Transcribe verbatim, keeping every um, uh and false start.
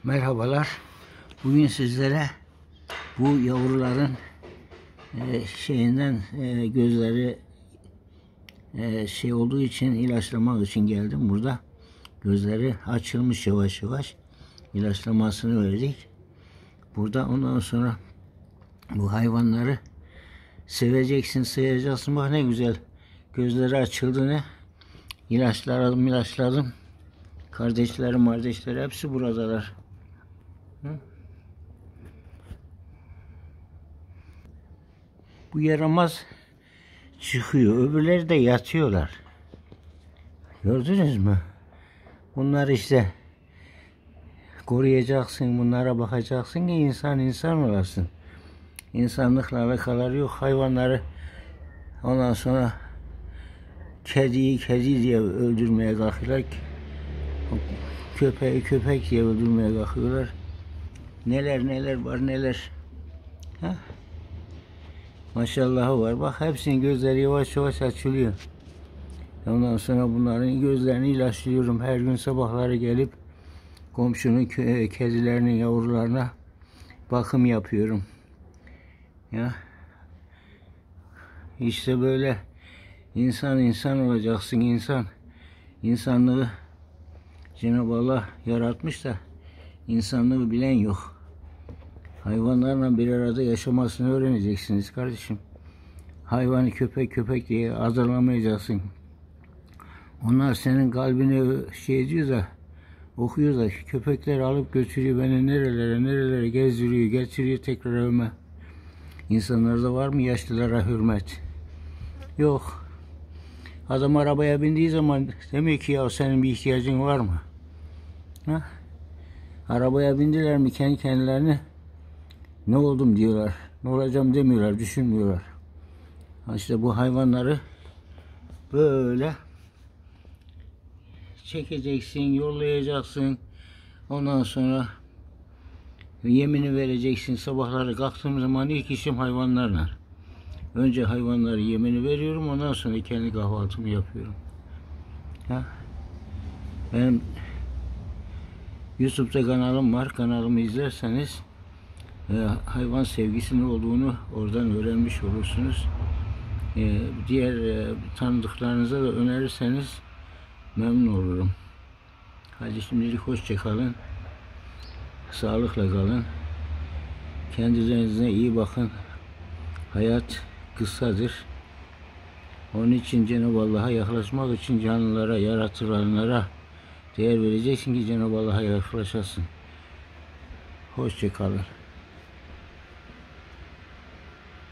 Merhabalar. Bugün sizlere bu yavruların e, şeyinden e, gözleri e, şey olduğu için ilaçlamak için geldim. Burada gözleri açılmış yavaş yavaş. İlaçlamasını verdik. Burada ondan sonra bu hayvanları seveceksin, seveceksin. Bak ne güzel. Gözleri açıldı ne? İlaçladım, ilaçladım. Kardeşlerim, kardeşleri hepsi buradalar. Hı? Bu yaramaz çıkıyor. Öbürleri de yatıyorlar. Gördünüz mü? Bunlar işte koruyacaksın, bunlara bakacaksın ki insan insan olasın. İnsanlıkla alakaları yok. Hayvanları ondan sonra kediyi kedi diye öldürmeye kalkıyorlar. Köpeği köpek diye öldürmeye kalkıyorlar. Neler neler var neler. Ha? Maşallahı var. Bak hepsinin gözleri yavaş yavaş açılıyor. Ondan sonra bunların gözlerini ilaçlıyorum. Her gün sabahları gelip komşunun kedilerinin yavrularına bakım yapıyorum. Ya işte böyle insan insan olacaksın, insan. İnsanlığı Cenab-ı Allah yaratmış da insanlığı bilen yok. Hayvanlarla bir arada yaşamasını öğreneceksiniz kardeşim. Hayvanı köpek köpek diye azarlamayacaksın. Onlar senin kalbine şey diyor da, okuyor da, köpekler alıp götürüyor beni nerelere nerelere gezdiriyor, getiriyor tekrar evime. İnsanlarda var mı yaşlılara hürmet? Yok. Adam arabaya bindiği zaman demiyor ki ya senin bir ihtiyacın var mı? Ha? Arabaya bindiler mi kendi kendilerine ne oldum diyorlar. Ne olacağım demiyorlar, düşünmüyorlar. İşte bu hayvanları böyle çekeceksin, yollayacaksın. Ondan sonra yemini vereceksin. Sabahları kalktığım zaman ilk işim hayvanlarla. Önce hayvanları yemini veriyorum. Ondan sonra kendi kahvaltımı yapıyorum. Ha? Benim YouTube'da kanalım var. Kanalımı izlerseniz e, hayvan sevgisinin olduğunu oradan öğrenmiş olursunuz. E, diğer e, tanıdıklarınıza da önerirseniz memnun olurum. Hadi şimdilik hoşça kalın. Sağlıkla kalın. Kendinize iyi bakın. Hayat kısadır. Onun için Cenab-ı Allah'a yaklaşmak için canlılara, yaratılanlara değer vereceksin ki Cenab-ı Allah'a yaklaşasın. Hoşça kalın.